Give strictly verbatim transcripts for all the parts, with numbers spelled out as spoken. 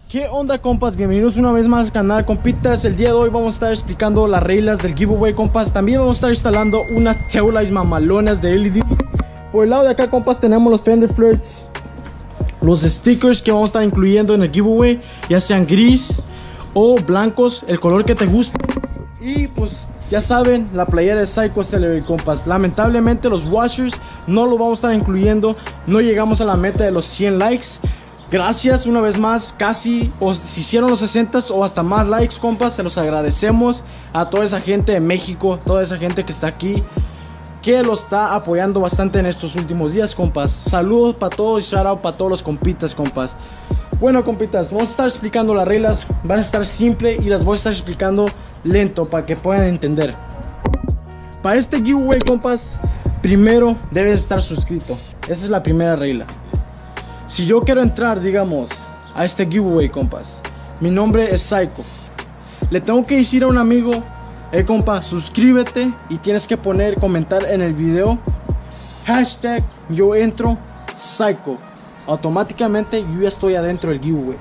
¿Qué onda, compas? Bienvenidos una vez más al canal, compitas. El día de hoy vamos a estar explicando las reglas del giveaway, compas. También vamos a estar instalando unas taillights mamalonas de L E D. Por el lado de acá, compas, tenemos los fender flares, los stickers que vamos a estar incluyendo en el giveaway, ya sean gris o blancos, el color que te guste. Y pues ya saben, la playera de Psycho Celery, compas. Lamentablemente los washers no lo vamos a estar incluyendo. No llegamos a la meta de los cien likes. Gracias una vez más, casi, o si hicieron los sesenta o hasta más likes, compas. Se los agradecemos a toda esa gente de México, toda esa gente que está aquí, que lo está apoyando bastante en estos últimos días, compas. Saludos para todos y shout out para todos los compitas, compas. Bueno, compitas, vamos a estar explicando las reglas. Van a estar simple y las voy a estar explicando lento para que puedan entender. Para este giveaway, compas, primero debes estar suscrito. Esa es la primera regla. Si yo quiero entrar, digamos, a este giveaway, compas, mi nombre es Psycho, le tengo que decir a un amigo: eh, compa, suscríbete, y tienes que poner, comentar en el video hashtag yo entro Psycho. Automáticamente yo ya estoy adentro del giveaway.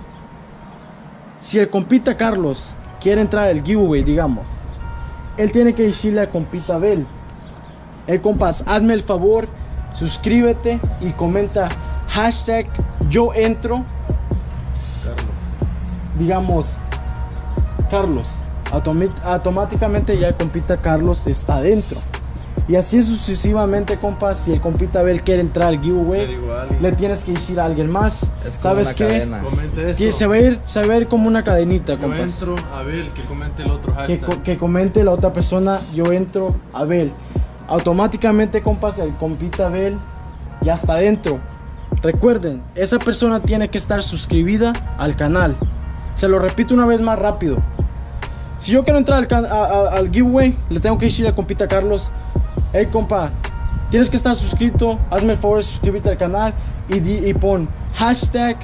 Si el compita Carlos quiere entrar al giveaway, digamos, él tiene que decirle al compita Abel: eh, compas, hazme el favor, suscríbete y comenta hashtag yo entro Carlos. Digamos Carlos. Automat automáticamente ya el compita Carlos está adentro. Y así sucesivamente, compas. Si el compita Abel quiere entrar al giveaway, le tienes que decir a alguien más. Es como ¿sabes una qué? cadena. Que se va a ir, se va a ir como una cadenita, yo compas. entro Abel, que comente el otro hashtag. Que, co que comente la otra persona: yo entro Abel. Automáticamente, compas, el compita Abel ya está adentro. Recuerden, esa persona tiene que estar suscribida al canal. Se lo repito una vez más rápido. Si yo quiero entrar al, a, a, al giveaway, le tengo que decir al compita Carlos: hey, compa, tienes que estar suscrito, hazme el favor de suscribirte al canal y, di, y pon hashtag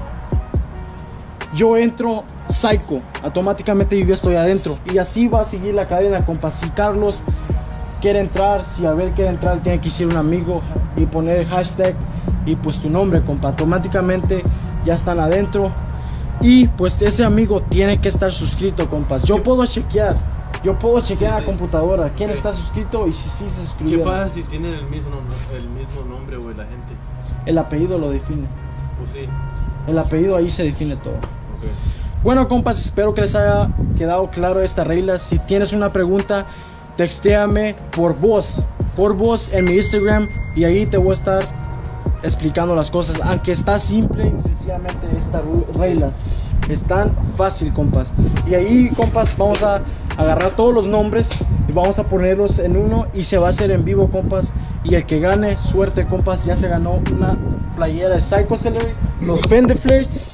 yo entro Psycho. Automáticamente yo ya estoy adentro. Y así va a seguir la cadena, compa. Si Carlos quiere entrar, si Abel quiere entrar, tiene que decir un amigo y poner el hashtag y pues tu nombre, compa. Automáticamente ya están adentro. Y pues ese amigo tiene que estar suscrito, compas. Yo puedo chequear, yo puedo chequear sí, en la computadora quién sí. está suscrito y si sí se suscribió. ¿Qué pasa si tienen el mismo, el mismo nombre, güey, la gente? El apellido lo define. Pues sí. El apellido ahí se define todo. Okay. Bueno, compas, espero que les haya quedado claro esta regla. Si tienes una pregunta, textéame por voz, por voz en mi Instagram, y ahí te voy a estar explicando las cosas. Aunque está simple y sencillamente estas reglas están fácil, compas. Y ahí, compas, vamos a agarrar todos los nombres y vamos a ponerlos en uno y se va a hacer en vivo, compas. Y el que gane, suerte, compas, ya se ganó una playera de Psycho Celery, los fender flares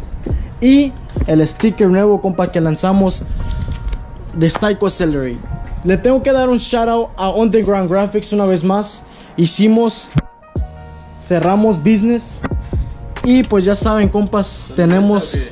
y el sticker nuevo, compa, que lanzamos de Psycho Celery. Le tengo que dar un shout out a Underground Graphics una vez más. Hicimos, cerramos business y pues ya saben, compas, tenemos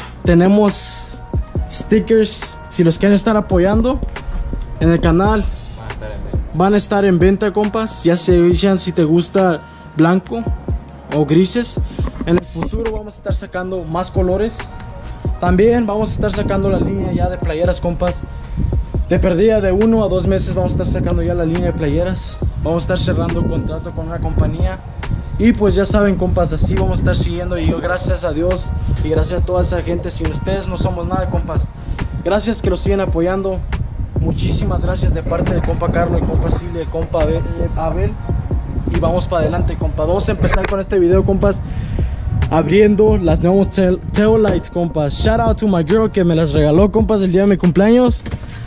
tenemos stickers. Si los quieren estar apoyando en el canal, van a estar en venta, compas. Ya se dicen si te gusta blanco o grises. En el futuro vamos a estar sacando más colores. También vamos a estar sacando la línea ya de playeras, compas. De perdida de uno a dos meses vamos a estar sacando ya la línea de playeras. Vamos a estar cerrando un contrato con una compañía. Y pues ya saben, compas, así vamos a estar siguiendo. Y yo, gracias a Dios y gracias a toda esa gente, sin ustedes no somos nada, compas. Gracias que los siguen apoyando. Muchísimas gracias de parte del compa Carlos, el compa Silvio, el compa Abel. Y vamos para adelante, compas. Vamos a empezar con este video, compas, abriendo las nuevas tail, tail lights, compas. Shout out to my girl que me las regaló, compas, el día de mi cumpleaños.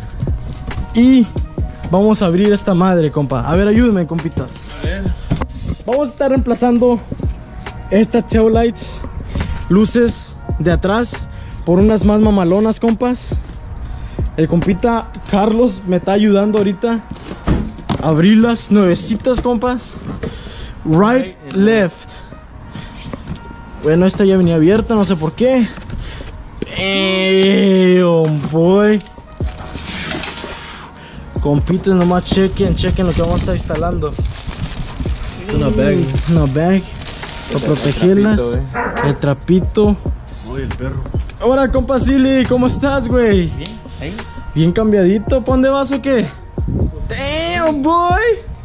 Y vamos a abrir esta madre, compa. A ver, ayúdenme, compitas. A ver. Vamos a estar reemplazando estas tail lights, luces de atrás, por unas más mamalonas, compas. El compita Carlos me está ayudando ahorita a abrirlas nuevecitas, compas. Right, left. Bueno, esta ya venía abierta, no sé por qué. Damn, boy. Compitas, nomás chequen, chequen lo que vamos a estar instalando. Es una bag. Una bag para protegerlas. El trapito, el trapito. Oye, el perro. Hola, compa Silly, ¿cómo estás, güey? Bien, ahí. Bien cambiadito, ¿pa' dónde vas o qué? Damn, boy.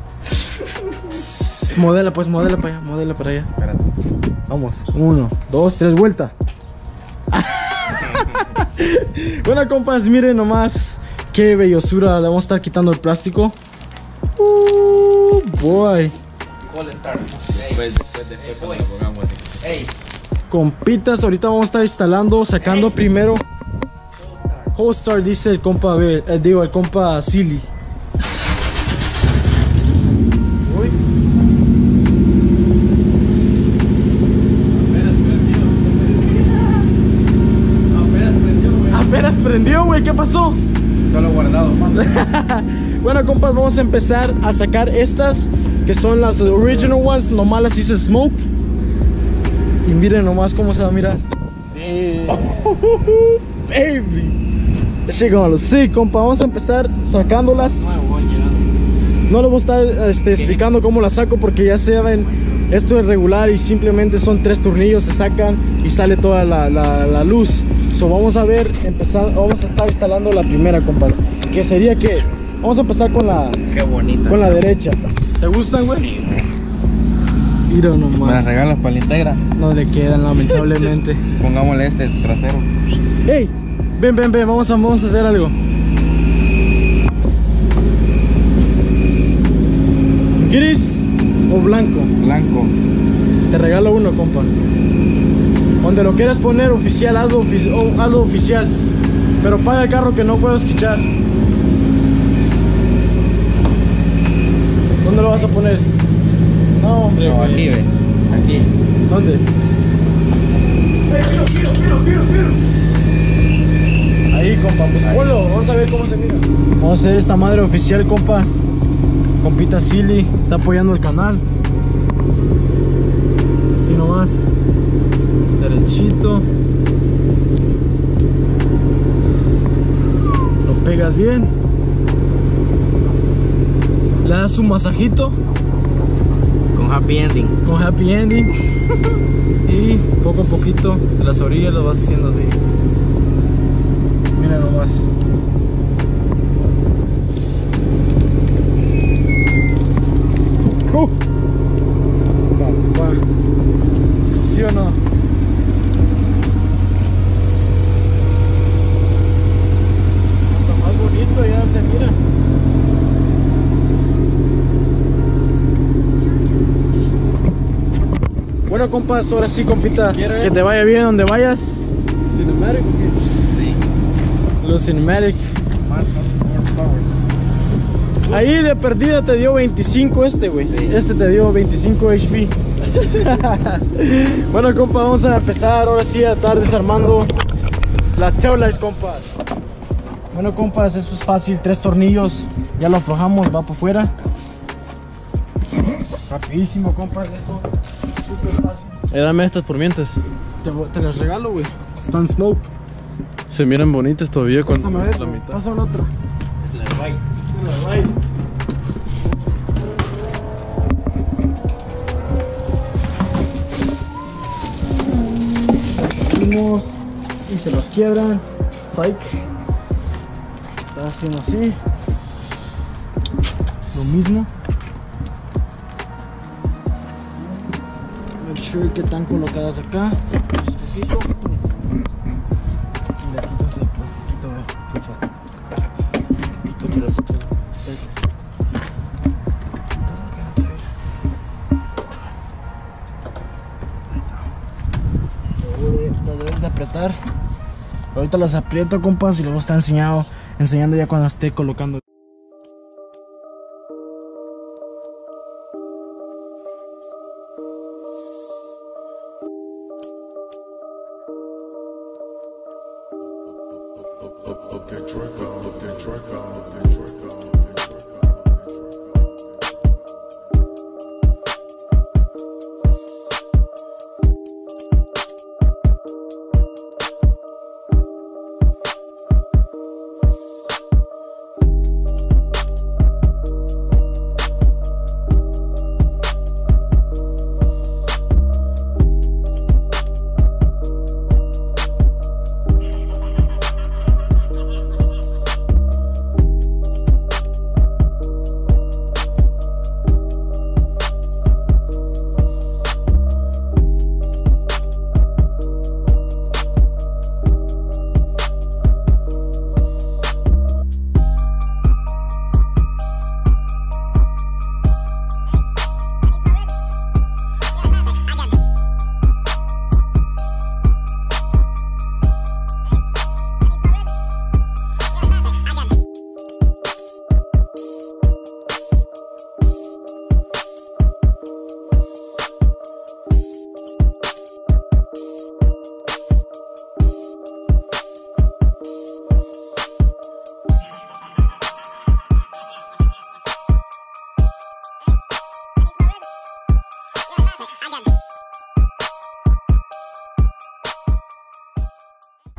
Modela, pues, modela para allá, modela para allá. Espérate. Vamos, uno, dos, tres, vuelta. Bueno, compas, miren nomás qué bellosura. Le vamos a estar quitando el plástico. Uh, boy. ¿Cuál start? Después, después, después, cuando lo pongamos. Ey. Compitas, ahorita vamos a estar instalando, sacando primero. Holstar, dice el compa B, eh, digo, el compa Silly. Uy. Apenas prendió, güey, ¿qué pasó? Solo guardado más. Bueno, compas, vamos a empezar a sacar estas que son las original ones, nomás las hice smoke. Y miren nomás cómo se va a mirar. Baby, shit gonna look sick, compa. Vamos a empezar sacándolas. No les voy a estar este, explicando cómo las saco porque ya saben, esto es regular y simplemente son tres tornillos, se sacan y sale toda la, la, la luz. So vamos a ver, empezar, vamos a estar instalando la primera, compa. Que sería que vamos a empezar con la, Qué bonita. con la derecha. ¿Te gustan, güey? Sí, güey. Mira ¿Me las nomás. regalas para la integra? No le quedan, lamentablemente. Pongámosle este trasero. Hey, ven, ven, ven, vamos a, vamos a hacer algo. ¿Gris o blanco? Blanco. Te regalo uno, compa. Donde lo quieras poner oficial, hazlo, ofi o, hazlo oficial. Pero paga el carro que no puedo escuchar. ¿Dónde lo vas a poner? No, hombre, No, güey. aquí, ve. Aquí. ¿Dónde? Ahí, compa, pues Ahí. ponlo, vamos a ver cómo se mira. Vamos a hacer esta madre oficial, compas. Compita Silly está apoyando el canal. Así nomás. Derechito. Lo pegas bien. Le das un masajito Con happy ending. con happy ending. Y poco a poquito de las orillas lo vas haciendo así. Mira nomás. Uh. Va, va. ¿Sí o no? Hasta más bonito ya se mira. Bueno, compas, ahora sí, compita, que te vaya bien donde vayas. ¿Cinematic o qué? Sí. Los cinematic. Más, más power. Ahí de perdida te dio veinticinco este, güey. Sí. Este te dio veinticinco H P. Bueno, compa, vamos a empezar ahora sí a estar desarmando las taillights, compas. Bueno, compas, eso es fácil. Tres tornillos, ya lo aflojamos, va para afuera. Rapidísimo, compas, eso. Súper fácil. Eh, dame estas por mientras. Te, te las regalo, güey. Están smoke. Se miran bonitas todavía cuando Pásame, está la a ver, mitad. pásame la otra. Es la white. Esta es la white. Abrimos y se los quiebran. Psych. Está haciendo así. Lo mismo. Make sure que están colocadas acá. Un poquito. Y le quitas el plastiquito, ve. Escucha. Escucha, escucha. Las debes de apretar. Ahorita las aprieto, compas, y luego está enseñado, enseñando ya cuando esté colocando. Okay, track on, okay, track on, okay, track on, okay, track on.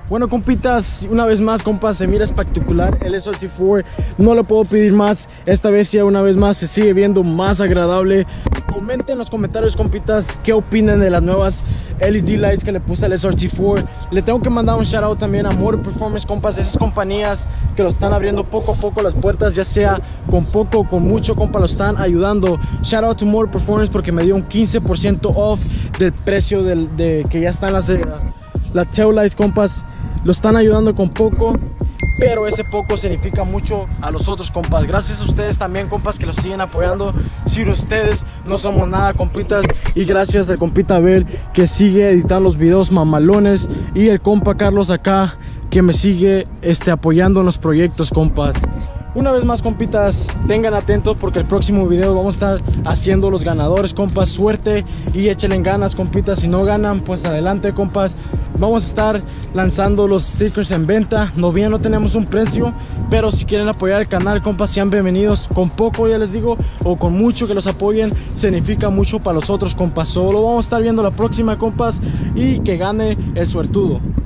Bueno, compitas, una vez más, compas, se mira espectacular el S R T cuatro. No le puedo pedir más. Esta vez ya una vez más se sigue viendo más agradable. Comenten en los comentarios, compitas, qué opinan de las nuevas L E D lights que le puse al S R T cuatro. Le tengo que mandar un shout out también a Motor Performance, compas, esas compañías que lo están abriendo poco a poco las puertas, ya sea con poco o con mucho, compa, lo están ayudando. Shout out to Motor Performance porque me dio un quince por ciento off del precio del, de que ya están las, las tail lights, compas. Lo están ayudando con poco, pero ese poco significa mucho a los otros, compas. Gracias a ustedes también, compas, que los siguen apoyando. Sin ustedes no somos nada, compitas. Y gracias al compita Abel, que sigue editando los videos mamalones, y el compa Carlos acá, que me sigue este, apoyando en los proyectos, compas. Una vez más, compitas, tengan atentos porque el próximo video vamos a estar haciendo los ganadores, compas. Suerte y échenle ganas, compitas. Si no ganan, pues adelante, compas. Vamos a estar lanzando los stickers en venta. No bien, no tenemos un precio, pero si quieren apoyar el canal, compas, sean bienvenidos. Con poco, ya les digo, o con mucho que los apoyen, significa mucho para los otros, compas. Solo vamos a estar viendo la próxima, compas, y que gane el suertudo.